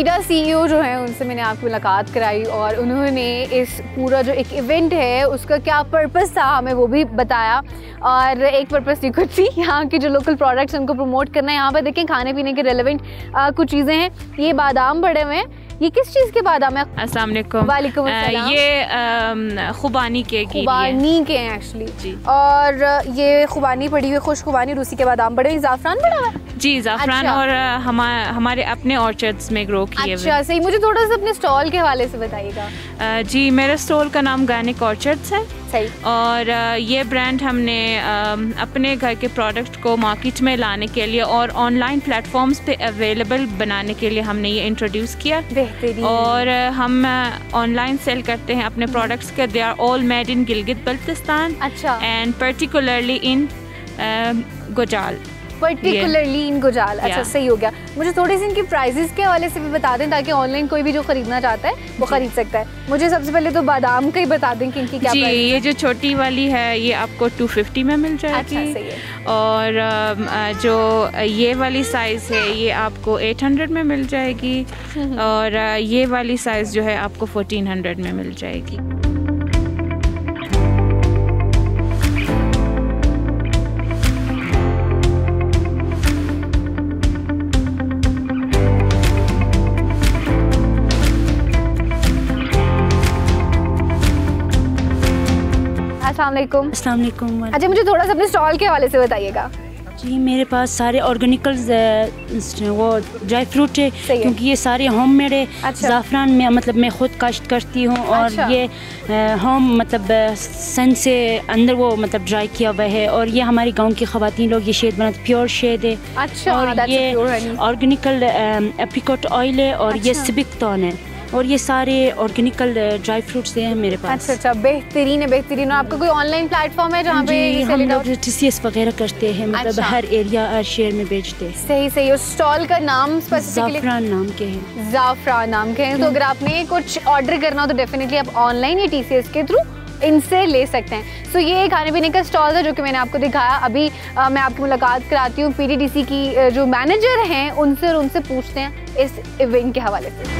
Vida CEO जो है उनसे मैंने आपकी मुलाकात कराई और उन्होंने इस पूरा जो एक इवेंट है उसका क्या पर्पस था हमें वो भी बताया। और एक पर्पस ये कुछ थी, यहाँ के जो लोकल प्रोडक्ट्स उनको प्रमोट करना है। यहाँ पर देखें खाने पीने के रेलेवेंट कुछ चीज़ें हैं। ये बादाम पड़े हुए हैं, ये किस चीज़ के बादाम है? अस्सलाम वालेकुम। वालेकुम अस्सलाम। ये खुबानी के हैं एक्चुअली। और ये खुबानी पड़ी हुई, खुश खुबानी, रूसी के बादाम पड़े हुए, ज़ाफ़रान पड़ा हुआ है। जी ज़ाफ़रान। अच्छा। और हमारे अपने ऑर्चर्ड्स में ग्रो किए हुए। अच्छा सही। मुझे थोड़ा सा अपने स्टॉल के हवाले से बताइएगा। जी मेरे स्टॉल का नाम गार्निक ऑर्चर्ड्स है। सही। और ये ब्रांड हमने अपने घर के प्रोडक्ट को मार्केट में लाने के लिए और ऑनलाइन प्लेटफॉर्म्स पे अवेलेबल बनाने के लिए हमने ये इंट्रोड्यूस किया। बेहतरीन। और हम ऑनलाइन सेल करते हैं अपने प्रोडक्ट्स के। They are all made in Gilgit Baltistan. अच्छा। And particularly in Gujal. Particularly in Gujal. अच्छा सही हो गया। मुझे थोड़ी सी इनकी प्राइसेस के हवाले से भी बता दें ताकि ऑनलाइन कोई भी जो खरीदना चाहता है वो खरीद सकता है। मुझे सबसे पहले तो बादाम का ही बता दें कि इनकी क्या प्राइस है। ये जो छोटी वाली है ये आपको 250 में मिल जाएगी। अच्छा सही है। और जो ये वाली साइज़ है ये आपको 800 में मिल जाएगी। और ये वाली साइज़ जो है आपको 1400 में मिल जाएगी। अस्सलाम वालेकुम। अस्सलाम। अच्छा मुझे थोड़ा सा अपने स्टॉल के हवाले से बताइएगा। जी मेरे पास सारे ऑर्गेनिकल वो ड्राई फ्रूट है क्योंकि ये सारे होममेड है। अच्छा। ज़ाफ़रान में मतलब मैं खुद काश्त करती हूँ। और अच्छा। ये होम मतलब सन से अंदर वो मतलब ड्राई किया हुआ है। और ये हमारे गांव की ख़वातीन लोग ये शेद बनाते, प्योर शेद है। अच्छा। और ये ऑर्गेनिकल एप्रिकॉट ऑयल है। और ये सिबिकटॉन है। और ये सारे ऑर्गेनिकल ड्राई फ्रूट्स हैं मेरे पास। अच्छा अच्छा बेहतरीन है बेहतरीन। और आपका कोई ऑनलाइन प्लेटफॉर्म है जहाँ पे हम लोग TCS वगैरह करते हैं, मतलब अच्छा। हर एरिया हर शहर में बेचते हैं। सही सही। उस स्टॉल का नाम स्पेसिफिकली? ज़ाफ़रान नाम के हैं। ज़ाफ़रान नाम के हैं। तो अगर आपने कुछ ऑर्डर करना हो तो डेफिनेटली आप ऑनलाइन या TCS के थ्रू इनसे ले सकते हैं। सो ये खाने पीने का स्टॉल था जो कि मैंने आपको दिखाया। अभी मैं आपकी मुलाकात कराती हूँ PDDC की जो मैनेजर हैं उनसे, और उनसे पूछते हैं इस इवेंट के हवाले से।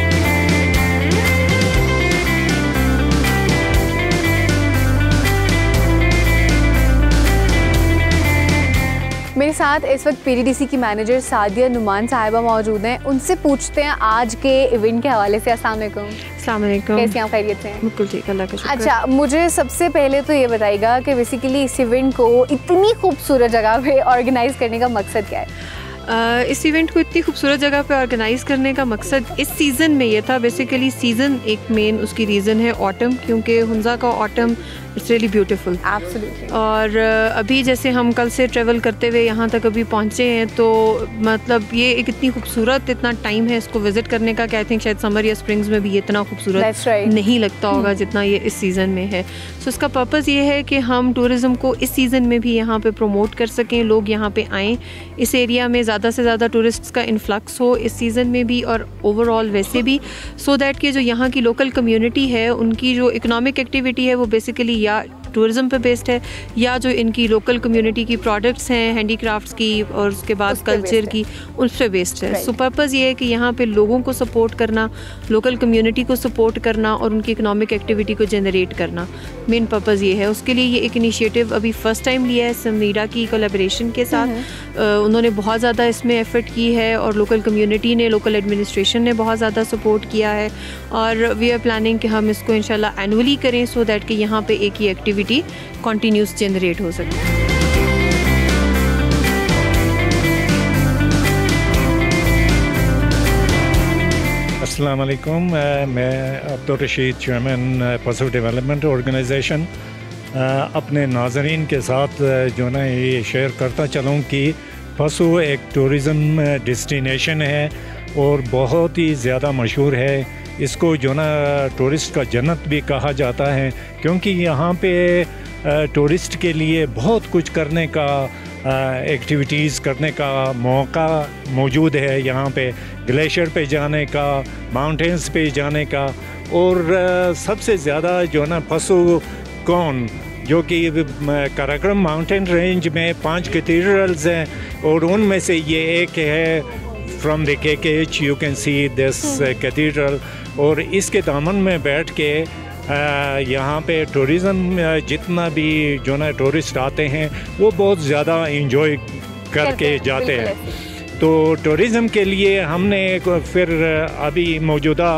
मेरे साथ इस वक्त PDDC की मैनेजर सादिया नुमान साहिबा मौजूद हैं। उनसे पूछते हैं आज के इवेंट के हवाले से। अस्सलाम वालेकुम। अस्सलाम वालेकुम। कैसे आप? खैरियत से हैं? बिल्कुल ठीक, अल्लाह का शुक्र। अच्छा मुझे सबसे पहले तो ये बताइएगा कि बेसिकली इस इवेंट को इतनी खूबसूरत जगह पे ऑर्गेनाइज करने का मकसद क्या है? इस इवेंट को इतनी खूबसूरत जगह पे ऑर्गेनाइज़ करने का मकसद इस सीज़न में ये था। बेसिकली सीज़न एक मेन उसकी रीज़न है ऑटम, क्योंकि हुंजा का autumn it's really beautiful. Absolutely. और अभी जैसे हम कल से ट्रेवल करते हुए यहाँ तक अभी पहुँचे हैं तो मतलब ये एक इतनी खूबसूरत इतना टाइम है इसको विज़िट करने का कि आई थिंक शायद समर या स्प्रिंग्स में भी ये इतना खूबसूरत नहीं लगता होगा जितना ये इस सीज़न में है। सो इसका पर्पज़ ये है कि हम टूरिज़म को इस सीज़न में भी यहाँ पे प्रमोट कर सकें, लोग यहाँ पे आएँ, इस एरिया में ज़्यादा से ज़्यादा टूरिस्ट्स का इन्फ्लक्स हो इस सीज़न में भी और ओवरऑल वैसे भी, सो दैट कि जो यहाँ की लोकल कम्युनिटी है उनकी जो इकोनॉमिक एक्टिविटी है वो बेसिकली या टूरिज़म पे बेस्ड है या जो इनकी लोकल कम्युनिटी की प्रोडक्ट्स हैं हैंडीक्राफ्ट्स की और उसके बाद कल्चर की उस पर बेस्ड है। सो पर्पज़ ये है कि यहाँ पे लोगों को सपोर्ट करना, लोकल कम्युनिटी को सपोर्ट करना और उनकी इकोनॉमिक एक्टिविटी को जनरेट करना, मेन पर्पज़ ये है। उसके लिए ये एक इनिशिएटिव अभी फ़र्स्ट टाइम लिया है समनीरा की कोलैबोरेशन के साथ। उन्होंने बहुत ज़्यादा इसमें एफ़र्ट की है और लोकल कम्युनिटी ने, लोकल एडमिनिस्ट्रेशन ने बहुत ज़्यादा सपोर्ट किया है। और वी आर प्लानिंग कि हम इसको इंशाल्लाह एनुअली करें सो दैट कि यहाँ पे एक ही एक्टिविटी कंटिन्यूस जनरेट हो सके। अस्सलाम वालेकुम। मैं Abdul Rashid, chairman Pasu development organization, अपने नाज़रीन के साथ जो ना ये शेयर करता चलूँ कि पशु एक टूरिज़म डेस्टिनेशन है और बहुत ही ज़्यादा मशहूर है। इसको जो ना टूरिस्ट का जन्नत भी कहा जाता है क्योंकि यहाँ पे टूरिस्ट के लिए बहुत कुछ करने का, एक्टिविटीज़ करने का मौका मौजूद है। यहाँ पे ग्लेशियर पे जाने का, माउंटेन्स पे जाने का, और सबसे ज़्यादा जो ना पशु कौन जो कि काराकोरम माउंटेन रेंज में 5 कैथेड्रल्स हैं और उनमें से ये एक है from the KKH you can see this cathedral. और इसके दामन में बैठ के यहाँ पे टूरिज़्म जितना भी जो ना टूरिस्ट आते हैं वो बहुत ज़्यादा इंजॉय करके जाते हैं। तो टूरिज़्म के लिए हमने फिर अभी मौजूदा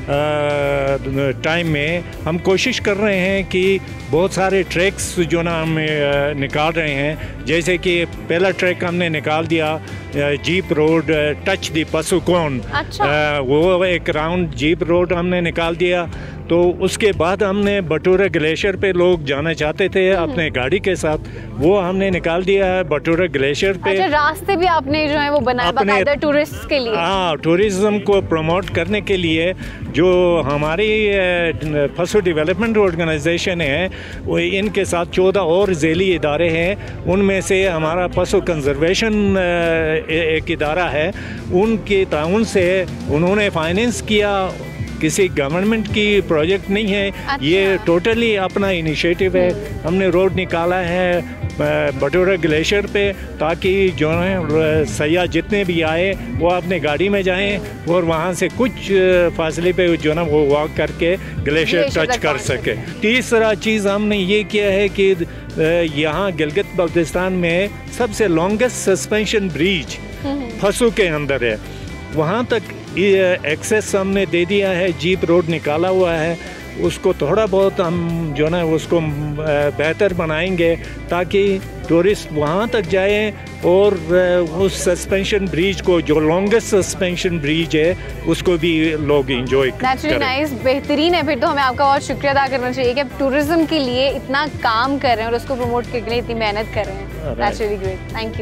टाइम में हम कोशिश कर रहे हैं कि बहुत सारे ट्रैक्स जो ना हम निकाल रहे हैं। जैसे कि पहला ट्रैक हमने निकाल दिया jeep road touch the Pasukon. अच्छा। वो एक राउंड जीप रोड हमने निकाल दिया। तो उसके बाद हमने बटोरा ग्लेशियर पे लोग जाना चाहते थे अपने गाड़ी के साथ, वो हमने निकाल दिया है बटोरा ग्लेशियर पे। अच्छा, रास्ते भी आपने जो है वो बनाए बाकायदा टूरिस्ट के लिए। हाँ, टूरिज्म को प्रमोट करने के लिए जो हमारी पशु डेवलपमेंट ऑर्गेनाइजेशन है वो इनके साथ 14 और झेली इदारे हैं। उनमें से हमारा पशु कंजर्वेशन एक इदारा है, उनके ताउन से उन्होंने फाइनेंस किया। किसी गवर्नमेंट की प्रोजेक्ट नहीं है। अच्छा। ये टोटली अपना इनिशिएटिव है। हमने रोड निकाला है बटोरा ग्लेशियर पे ताकि जो है सयाह जितने भी आए वो अपने गाड़ी में जाएं और वहाँ से कुछ फासले पे जो ना वो वॉक करके ग्लेशियर टच कर सके। तीसरा चीज़ हमने ये किया है कि यहाँ गिलगित बल्तिस्तान में सबसे लॉन्गेस्ट सस्पेंशन ब्रिज फसू के अंदर है, वहाँ तक एक्सेस हमने दे दिया है। जीप रोड निकाला हुआ है, उसको थोड़ा बहुत हम जो ना उसको बेहतर बनाएंगे ताकि टूरिस्ट वहाँ तक जाएं और उस सस्पेंशन ब्रिज को, जो लॉन्गेस्ट सस्पेंशन ब्रिज है, उसको भी लोग एंजॉय करें। नेचुरली नाइस, बेहतरीन है। फिर तो हमें आपका बहुत शुक्रिया अदा करना चाहिए कि आप टूरिज्म के लिए इतना काम कर रहे हैं और उसको प्रमोट करने के लिए इतनी मेहनत कर रहे हैं। Naturally great, thank you.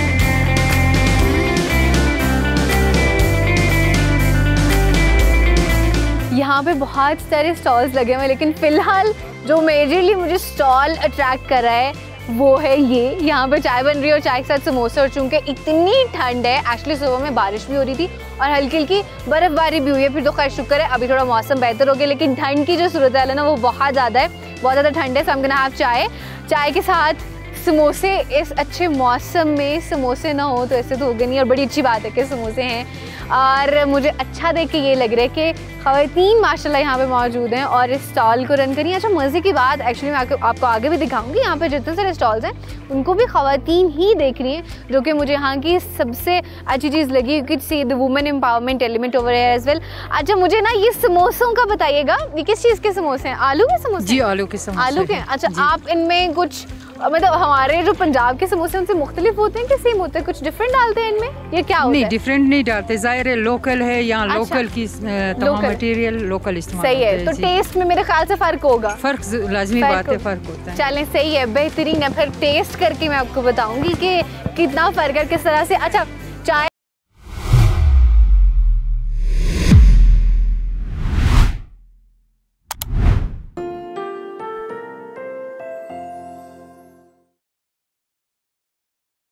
यहाँ पे बहुत सारे स्टॉल्स लगे हुए हैं, लेकिन फ़िलहाल जो मेजरली मुझे स्टॉल अट्रैक्ट कर रहा है वो है ये। यहाँ पे चाय बन रही है और चाय के साथ समोसे। और चूँकि इतनी ठंड है, एक्चुअली सुबह में बारिश भी हो रही थी और हल्की हल्की बर्फ़बारी भी हुई है। फिर तो खैर शुक्र है अभी थोड़ा मौसम बेहतर हो गया, लेकिन ठंड की जो सूरत है ना वो बहुत ज़्यादा है, बहुत ज़्यादा ठंड है। सामने आप चाय के साथ समोसे। इस अच्छे मौसम में समोसे ना हो तो ऐसे तो होगा नहीं, और बड़ी अच्छी बात है कि समोसे हैं। और मुझे अच्छा देख के ये लग रहा है कि ख़वातीन माशाल्लाह यहाँ पे मौजूद हैं और इस स्टॉल को रन करी। अच्छा, मज़े की बात एक्चुअली मैं आपको आगे भी दिखाऊंगी। यहाँ पे जितने सारे स्टॉल्स हैं उनको भी ख़वातीन ही देख रही हैं, जो कि मुझे यहाँ की सबसे अच्छी चीज़ लगी, क्योंकि see the women empowerment element over here as well. अच्छा, मुझे ना ये समोसों का बताइएगा, ये किस चीज़ के समोसे हैं? आलू के समोसे? जी, आलू के समोसे। आलू के। अच्छा, आप इनमें कुछ मतलब हमारे जो पंजाब के समोसे उनसे मुख्तलिफ होते हैं कि सेम होते हैं? कुछ डिफरेंट डालते हैं इनमें? ये क्या होता है? नहीं, डिफरेंट नहीं डालते, जाहिर है लोकल है, यहाँ लोकल की तमाम मटेरियल लोकल इस्तेमाल। सही है। तो टेस्ट में मेरे ख्याल से फ़र्क होगा। फ़र्क लाजमी बात है, फ़र्क होता है। चलें, सही है, बेहतरीन है। फिर टेस्ट करके मैं आपको बताऊंगी कि कितना फ़र्क है, किस तरह से। अच्छा,